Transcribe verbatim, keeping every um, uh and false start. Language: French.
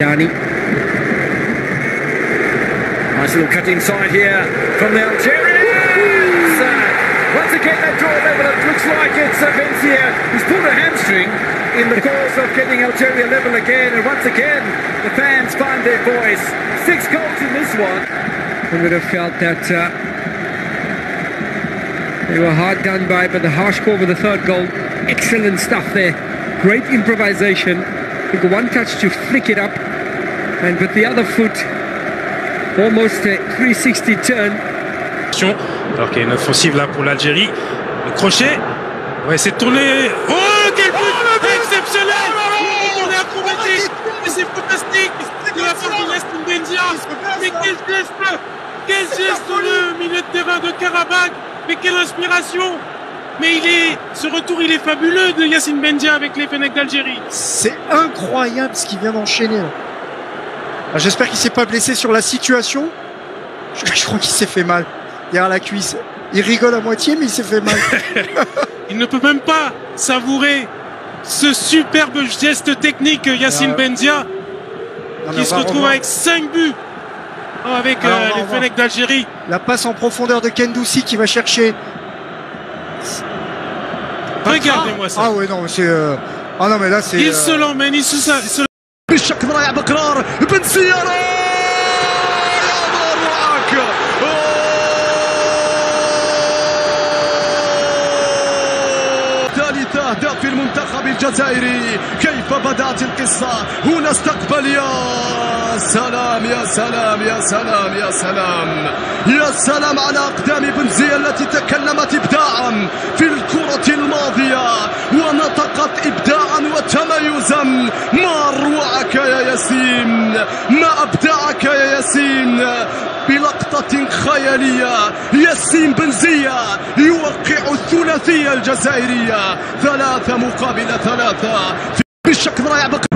Dani. Nice little cut inside here from the Algerians. Uh, once again they draw level. It looks like it's uh, Benzia. He's pulled a hamstring in the course of getting Algeria level again. And once again the fans find their voice. Six goals in this one. I would have felt that uh, they were hard done by, but the harsh call with the third goal. Excellent stuff there. Great improvisation. I think one touch to flick it up, and with the other foot, almost a three sixty turn. Alors qu'il y a une offensive là pour l'Algérie. Le crochet. On va essayer de tourner. Oh, quel but exceptionnel! On est acrobatique. C'est fantastique. De la part de Yacine Benzia. Mais quel geste! Quel geste dans le milieu de terrain de Karabakh! Mais quelle inspiration! Mais il est, ce retour, il est fabuleux de Yacine Benzia avec les Fennecs d'Algérie. C'est incroyable ce qu'il vient d'enchaîner. J'espère qu'il s'est pas blessé sur la situation. Je, je crois qu'il s'est fait mal derrière la cuisse. Il rigole à moitié, mais il s'est fait mal. Il ne peut même pas savourer ce superbe geste technique Yacine euh... Benzia, non, qui se retrouve revoir. avec cinq buts oh, avec Alors, euh, les Fennecs d'Algérie. La passe en profondeur de Kendoussi qui va chercher. Regardez-moi ça. Ah ouais non c'est euh... ah non mais là c'est il euh... se l'emmène, il se se بالشكل رائع بقرار بن سيارة ثالث أهداف في المنتخب الجزائري. كيف بدأت القصة هنا؟ استقبل يا سلام يا سلام يا سلام يا سلام يا سلام على أقدام بنزية التي تكلمت إبداعا في الكرة الماضية ونطقت إبداعا وتميزا. ما أروعك يا ياسين، ما أبدعك يا ياسين بلقطة خيالية. ياسين بنزية يوقع الثلاثية الجزائرية ثلاثة مقابل ثلاثة بالشكل رائع.